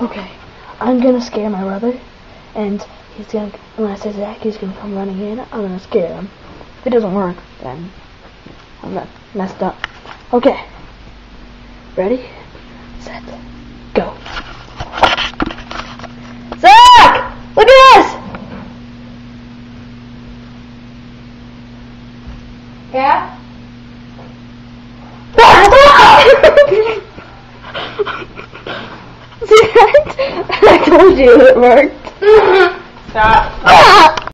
Okay, I'm gonna scare my brother, and he's gonna, when I say Zach, he's gonna come running in. I'm gonna scare him. If it doesn't work, then I'm not messed up. Okay, ready, set, go. Zach! Look at this! Yeah? See that? I told you it worked. Stop.